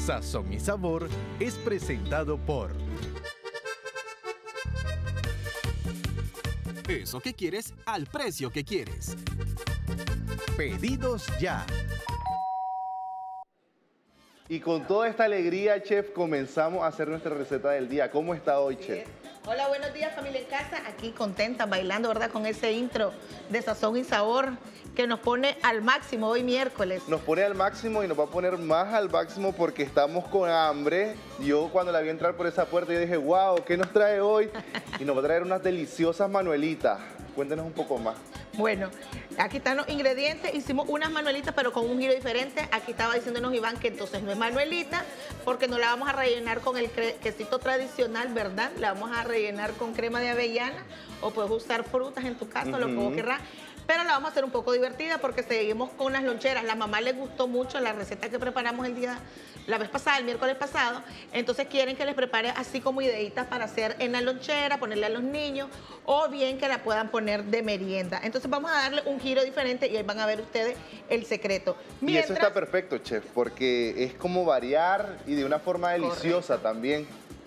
Sazón y Sabor es presentado por... Eso que quieres al precio que quieres. Pedidos Ya. Y con toda esta alegría, chef, comenzamos a hacer nuestra receta del día. ¿Cómo está hoy, chef? Hola, buenos días, familia en casa. Aquí contenta, bailando, ¿verdad? Con ese intro de Sazón y Sabor que nos pone al máximo hoy miércoles. Nos pone al máximo y nos va a poner más al máximo porque estamos con hambre. Yo cuando la vi entrar por esa puerta, yo dije, wow, ¿qué nos trae hoy? Y nos va a traer unas deliciosas manuelitas. Cuéntenos un poco más. Bueno, aquí están los ingredientes. Hicimos unas manuelitas, pero con un giro diferente. Aquí estaba diciéndonos Iván que entonces no es manuelita, porque no la vamos a rellenar con el quesito tradicional, ¿verdad? La vamos a rellenar con crema de avellana, o puedes usar frutas en tu caso, lo que vos querrás. Pero la vamos a hacer un poco divertida porque seguimos con las loncheras. La mamá le gustó mucho la receta que preparamos la vez pasada, el miércoles pasado. Entonces quieren que les prepare así como ideitas para hacer en la lonchera, ponerle a los niños, o bien que la puedan poner de merienda. Entonces vamos a darle un giro diferente y ahí van a ver ustedes el secreto. Y eso está perfecto, chef, porque es como variar y de una forma deliciosa también.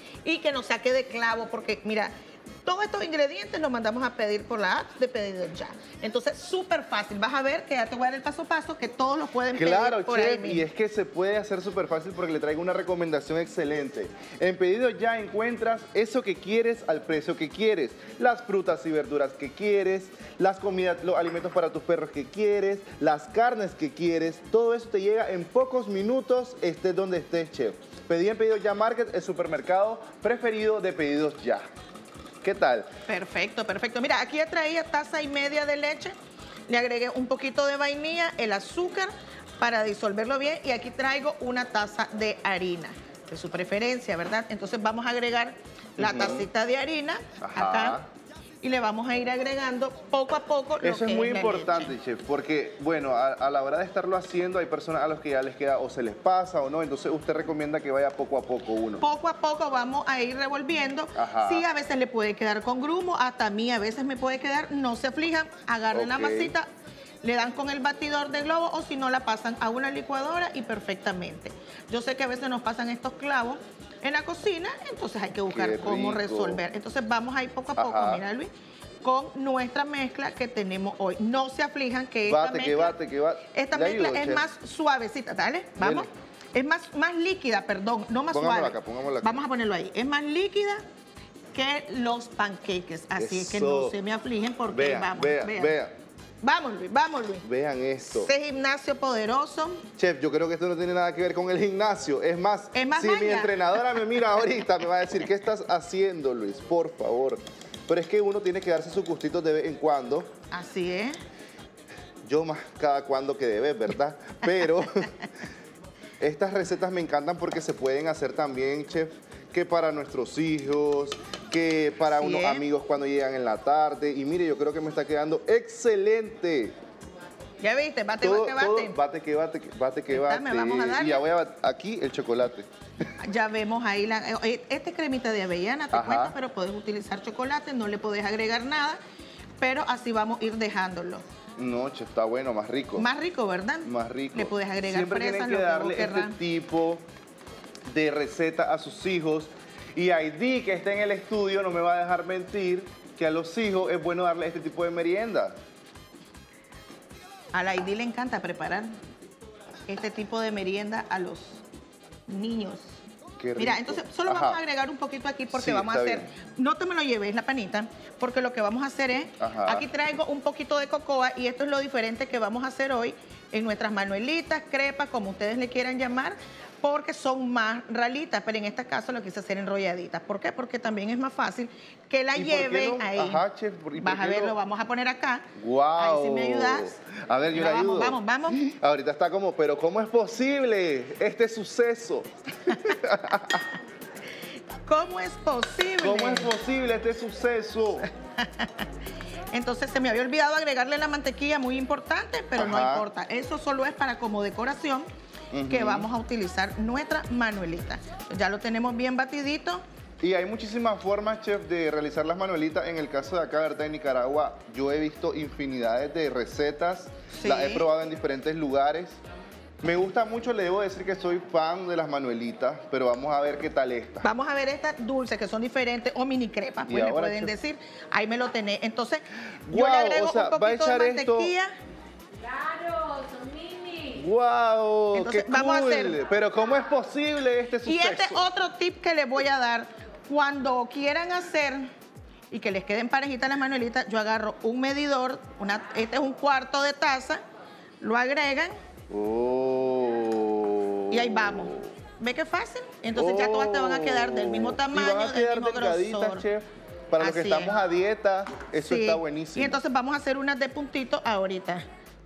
Y que nos saque de clavo, porque mira, todos estos ingredientes los mandamos a pedir por la app de Pedidos Ya. Entonces, súper fácil. Vas a ver que ya te voy a dar el paso a paso, que todos los pueden pedir por ahí mismo. Y es que se puede hacer súper fácil porque le traigo una recomendación excelente. En Pedidos Ya encuentras eso que quieres al precio que quieres. Las frutas y verduras que quieres, las comidas, los alimentos para tus perros que quieres, las carnes que quieres. Todo eso te llega en pocos minutos, estés donde estés, chef. Pedí en Pedidos Ya Market, el supermercado preferido de Pedidos Ya. ¿Qué tal? Perfecto, perfecto. Mira, aquí traía 1,5 tazas de leche, le agregué un poquito de vainilla, el azúcar para disolverlo bien, y aquí traigo 1 taza de harina, de su preferencia, ¿verdad? Entonces vamos a agregar la tacita de harina acá. Y le vamos a ir agregando poco a poco. Eso es muy importante, chef, porque, bueno, a la hora de estarlo haciendo, hay personas a los que ya les queda o se les pasa o no, entonces usted recomienda que vaya poco a poco uno. Poco a poco vamos a ir revolviendo. Sí, a veces le puede quedar con grumo, hasta a mí a veces me puede quedar, no se aflijan, agarren la masita, le dan con el batidor de globo, o si no la pasan a una licuadora y perfectamente. Yo sé que a veces nos pasan estos clavos en la cocina, entonces hay que buscar cómo resolver. Entonces vamos a ir poco a poco, mira, Luis, con nuestra mezcla que tenemos hoy. No se aflijan que esta mezcla es más suavecita, dale, vamos. Es más líquida, perdón, no más suave. Pongámosla acá. Vamos a ponerlo ahí. Es más líquida que los panqueques, así es que no se me afligen porque vean. Vamos, Luis. Vean esto. Este gimnasio poderoso. Chef, yo creo que esto no tiene nada que ver con el gimnasio. Es más si mi entrenadora me mira ahorita, me va a decir, ¿qué estás haciendo, Luis? Por favor. Pero es que uno tiene que darse sus gustitos de vez en cuando. Así es. Yo más cada cuando que de vez, ¿verdad? Pero estas recetas me encantan porque se pueden hacer también, chef, que para nuestros hijos, que para unos amigos cuando llegan en la tarde. Y mire, yo creo que me está quedando excelente. Ya viste, bate que bate. Vamos a darle. Y ya voy a aquí el chocolate. Ya vemos ahí, este cremita de avellana, te cuento, pero puedes utilizar chocolate, no le puedes agregar nada, pero así vamos a ir dejándolo. No, che, está bueno, más rico. Más rico, ¿verdad? Más rico. Le puedes agregar siempre fresas, tienen que darle este tipo de receta a sus hijos. Y Aidí, que está en el estudio, no me va a dejar mentir que a los hijos es bueno darle este tipo de merienda. A la Aidí le encanta preparar este tipo de merienda a los niños. Qué rico. Mira, entonces solo vamos a agregar un poquito aquí porque vamos a hacer, no te me lo lleves la panita, porque lo que vamos a hacer es, aquí traigo un poquito de cocoa y esto es lo diferente que vamos a hacer hoy en nuestras manuelitas, crepas, como ustedes le quieran llamar, porque son más ralitas, pero en este caso lo quise hacer enrolladitas. ¿Por qué? Porque también es más fácil que la lleven ahí. Ajá, chef. Vas a ver, lo vamos a poner acá. Wow. Ahí si me ayudas. A ver, yo le ayudo. Vamos. Ahorita está como, pero ¿cómo es posible este suceso? ¿Cómo es posible? ¿Cómo es posible este suceso? Entonces se me había olvidado agregarle la mantequilla, muy importante, pero no importa. Eso solo es para como decoración que vamos a utilizar nuestra manuelita. Ya lo tenemos bien batidito. Y hay muchísimas formas, chef, de realizar las manuelitas. En el caso de acá, ¿verdad? En Nicaragua, yo he visto infinidades de recetas. Las he probado en diferentes lugares. Me gusta mucho, le debo decir que soy fan de las manuelitas, pero vamos a ver qué tal esta. Vamos a ver estas dulces que son diferentes o mini crepas, pues le ahora, pueden chef, decir. Ahí me lo tenés. Entonces, yo Guau, le agrego o sea, un va a poquito echar de esto. mantequilla. Claro, son mini. ¡Wow! Entonces, ¡Qué vamos a cool! hacer- Pero ¿cómo es posible este suceso? Y este otro tip que les voy a dar, cuando quieran hacer y que les queden parejitas las manuelitas, yo agarro un medidor, este es un cuarto de taza, lo agregan y ahí vamos. ¿Ve qué fácil? Entonces ya todas te van a quedar del mismo tamaño, y van a quedar del mismo delgaditas, grosor. chef. Para los que Así estamos es. a dieta, eso Sí. está buenísimo. Y entonces vamos a hacer unas de puntito ahorita.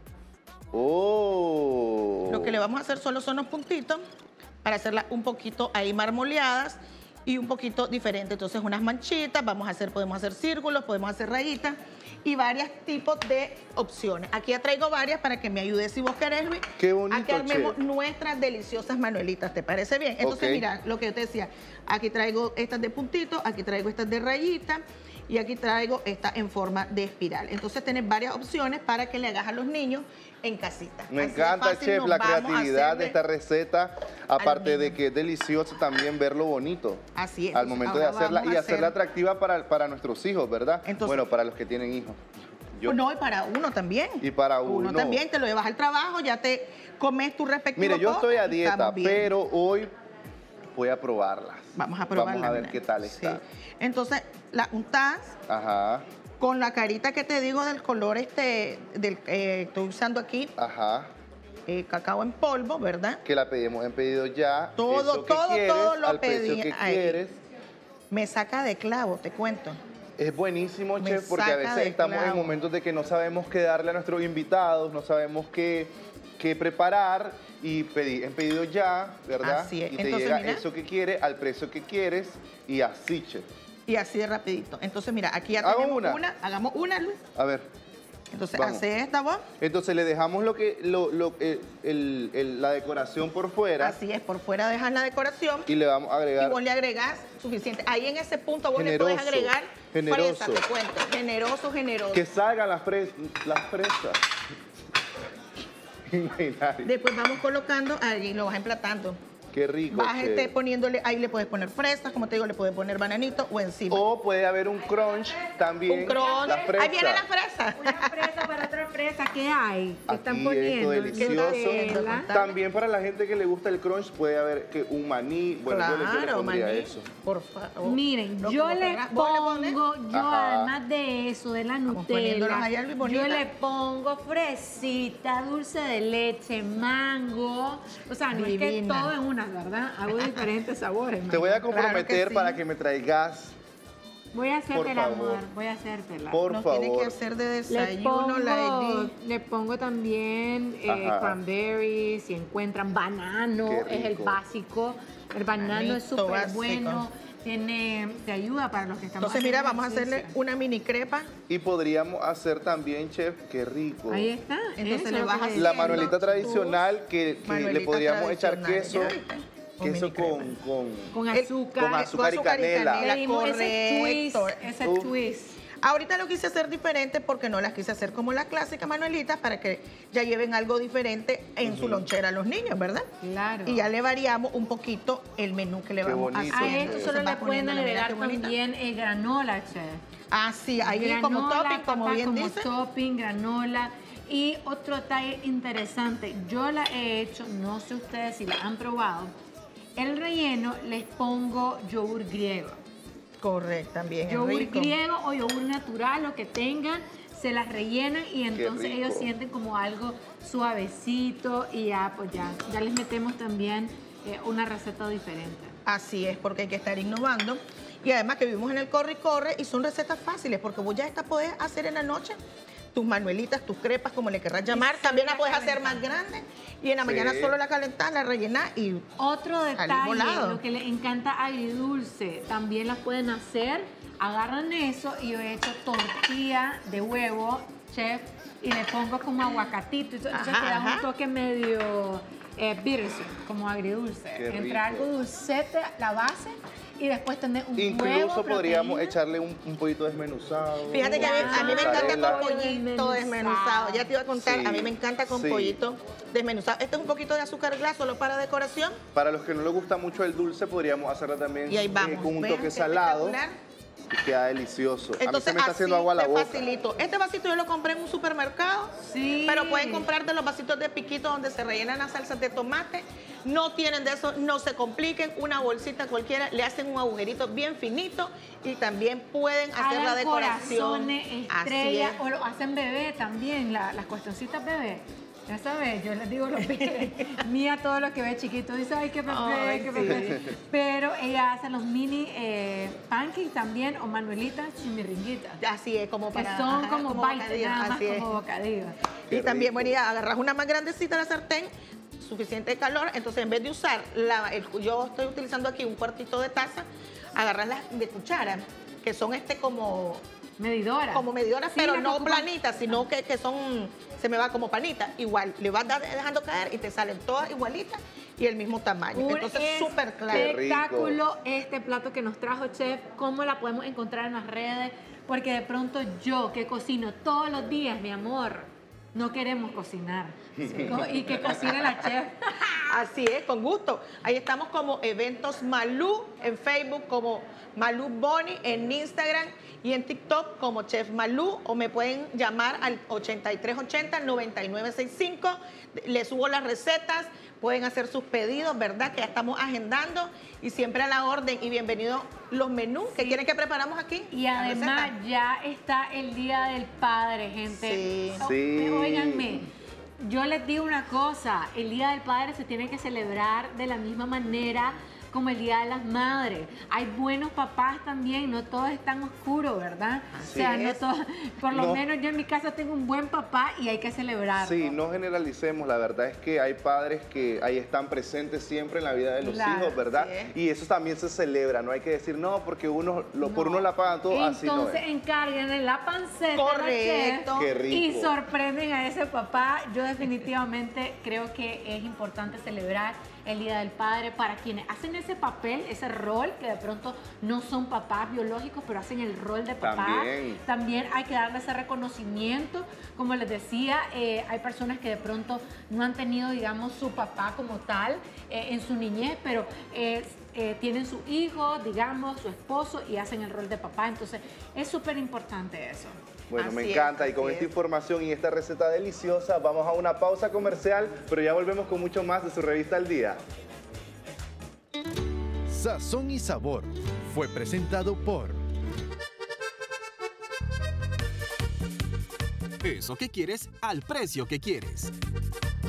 Lo que le vamos a hacer solo son los puntitos para hacerlas un poquito ahí marmoleadas y un poquito diferente. Entonces unas manchitas, podemos hacer círculos, podemos hacer rayitas y varios tipos de opciones. Aquí ya traigo varias para que me ayudes si vos querés, Luis. Qué bonito, a que armemos chef. nuestras deliciosas manuelitas, ¿te parece bien? Entonces Ok. mira, lo que yo te decía, aquí traigo estas de puntitos, aquí traigo estas de rayitas y aquí traigo esta en forma de espiral. Entonces tenés varias opciones para que le hagas a los niños en casita. Me Así de encanta, fácil chef, nos la vamos a creatividad de hacerle esta receta, aparte de niño. que es delicioso también verlo bonito. Así es. Al momento de Ahora hacerla vamos y a hacerla hacer- atractiva para nuestros hijos, ¿verdad? Entonces- Bueno, para los que tienen hijos. Yo. No, y para uno también. Y para uno. también, te lo llevas al trabajo, ya te comes tu respectivo Mire, yo estoy a postre y dieta, estamos bien. pero hoy voy a probarlas. Vamos a probarla. Vamos a ver mira. qué tal Sí. está. Entonces, la untás Ajá, con la carita que te digo del color estoy usando aquí, ajá. cacao en polvo, ¿verdad? Que la pedimos en pedido ya. Todo, Eso que todo, quieres, todo lo al precio pedí que ahí. quieres. Me saca de clavo, te cuento. Es buenísimo, Me chef, porque a saca veces de estamos en clavo. momentos de que no sabemos qué darle a nuestros invitados, no sabemos qué preparar y en pedido ya, ¿verdad? Así es. Y te Entonces, llega mira. eso que quieres, al precio que quieres y así, chef. Y así de rapidito. Entonces, mira, aquí ya Hago tenemos una. Hagamos una, Luis. A ver, Entonces, Vamos. hace esta vos. entonces le dejamos la decoración por fuera Así es, por fuera dejas la decoración. y le vamos a Y agregar vos le agregás suficiente. Ahí en ese punto vos Generoso, le podés agregar generoso. fresa, te cuento. Generoso, generoso. que salgan las fresas. Imaginario. Después vamos colocando, ahí lo vas emplatando. Qué rico, Vas chef. poniéndole, ahí le puedes poner fresas, como te digo, le puedes poner bananito o encima. O puede haber un crunch también. un crunch. La fresa. Ahí viene la fresa. Una fresa para otra fresa, ¿qué hay? ¿Qué están Aquí poniendo? esto delicioso. Nutella. También para la gente que le gusta el crunch puede haber que un maní. Bueno, yo le Claro, pondría maní. eso. Por favor. Miren, No, yo como le querrás. ¿Vos le pones? pongo, yo Ajá. además de eso, de la Vamos poniéndolas Nutella, ahí, Albi, yo bonita. le pongo fresita, dulce de leche, mango. O sea, no es que Divina. todo en una, ¿verdad? Hago diferentes sabores. Te voy a man. comprometer Claro que sí. para que me traigas, Voy a hacerte por el favor. amor, voy a hacértela. por Nos favor. tiene que hacer de Le desayuno, Lady. pongo también Ajá. cranberries, si encuentran banano, Qué es el rico. básico. El banano es Bananito súper básico. bueno, te ayuda para los que estamos Entonces, mira, haciendo vamos a hacerle ejercicio. una mini crepa. Y podríamos hacer también, chef, qué rico. Ahí está. Entonces eso le es lo vas que haciendo La decía. manuelita tradicional que le Manuelita podríamos echar tradicional. queso. ¿Ya viste? Con Queso mini crema. Con El- azúcar. con azúcar y canela. Le dimos ese twist, Correcto. ese Uf. twist. Ahorita lo quise hacer diferente porque no las quise hacer como las clásicas manuelitas para que ya lleven algo diferente en su lonchera los niños, ¿verdad? Claro. Y ya le variamos un poquito el menú que le Qué vamos bonito, a hacer. A esto Entonces solo vas le pueden poniéndole, mira agregar qué bonita. también granola, chef. Ah, sí, ahí como Granola, topping, como papá, bien como dice. topping, granola. Y otro detalle interesante, yo la he hecho, no sé ustedes si la han probado. El relleno les pongo yogur griego. Correcto, también. es Yogur rico. griego o yogur natural, lo que tengan, se las rellenan y entonces rico. ellos sienten como algo suavecito y ya pues ya les metemos también una receta diferente. Así es, porque hay que estar innovando. Y además que vivimos en el corre y corre y son recetas fáciles, porque vos ya esta podés hacer en la noche tus manuelitas, tus crepas, como le querrás llamar. También la puedes hacer más grande y en la mañana solo la calentás, la rellenás y Otro detalle, volado. lo que les encanta agridulce, también las pueden hacer. Agarran eso y yo he hecho tortilla de huevo, chef, y le pongo como aguacatito. Entonces Ajá, te da ajá. un toque medio bittersweet, como agridulce. Qué Entre rico. algo dulcete, la base, y después tener un huevo, Incluso podríamos proteína. echarle un pollito desmenuzado. Fíjate que a mí me encanta mozzarella. con pollito desmenuzado. Ya te iba a contar, Sí, a mí me encanta con sí. pollito desmenuzado. Este es un poquito de azúcar glass solo para decoración. Para los que no les gusta mucho el dulce, podríamos hacerla también Y ahí vamos. con un Vean toque qué salado. espectacular. Y queda delicioso. Entonces, a mí se me está haciendo así agua a la te boca. facilito. Este vasito yo lo compré en un supermercado. Sí. Pero pueden comprar de los vasitos de piquito donde se rellenan las salsas de tomate. No tienen de eso, no se compliquen. Una bolsita cualquiera, le hacen un agujerito bien finito y también pueden hacer la Hagan decoración. corazones, Así estrellas, es. o lo hacen bebé también, las cuestioncitas bebé. Ya sabes, yo les digo los bebés. Mía, todo lo que ve chiquito dice, ay, qué bebé, Ay, qué sí. bebé. Pero ella hace los mini pancakes también, o manuelitas chimiringuitas. Así es, como Que para... son ajá, como bites, bocadillos, nada más así es. como bocadillos. Qué Y también, rico. bueno, ya agarras una más grandecita la sartén, suficiente calor, entonces en vez de usar, yo estoy utilizando aquí un cuartito de taza, agarras las de cuchara, que son Medidora. como medidoras, Sí, pero las no que ocupan- planitas, sino que son, se me va como panita. Igual, le vas dejando caer y te salen todas igualitas y el mismo tamaño. Un Entonces, súper claro. Qué rico. espectáculo este plato que nos trajo Chef. ¿Cómo la podemos encontrar en las redes? Porque de pronto yo, que cocino todos los días, mi amor, no queremos cocinar. Y que cocine la Chef. Así es, con gusto. Ahí estamos como Eventos Malú en Facebook, como Malú Bonnie en Instagram y en TikTok como Chef Malú, o me pueden llamar al 8380-9965. Les subo las recetas, pueden hacer sus pedidos, ¿verdad? Que ya estamos agendando y siempre a la orden. Y bienvenidos los menús que quieren que preparamos aquí. Y la además receta. ya está el Día del Padre, gente. Sí. Sí. Óiganme, yo les digo una cosa, el Día del Padre se tiene que celebrar de la misma manera como el Día de las Madres. Hay buenos papás también, no todo es tan oscuro, ¿verdad? Así o sea, no es. todo, por lo No. menos yo en mi casa tengo un buen papá y hay que celebrarlo. Sí, no generalicemos, la verdad es que hay padres que ahí están presentes siempre en la vida de los Claro, hijos, ¿verdad? sí. Y eso también se celebra, no hay que decir, no, porque por uno la pagan todo, así no Entonces es. encárguenle la panceta a la Correcto. chef Qué rico. y sorprenden a ese papá. Yo definitivamente creo que es importante celebrar el Día del Padre para quienes hacen ese papel, ese rol, que de pronto no son papás biológicos, pero hacen el rol de papá. También hay que darle ese reconocimiento. Como les decía, hay personas que de pronto no han tenido, digamos, su papá como tal en su niñez, pero tienen su hijo, digamos, su esposo y hacen el rol de papá. Entonces, es súper importante eso. Bueno, me Así es, encanta y con así esta es. información y esta receta deliciosa vamos a una pausa comercial, pero ya volvemos con mucho más de su revista al día. Sazón y Sabor fue presentado por Eso que quieres al precio que quieres.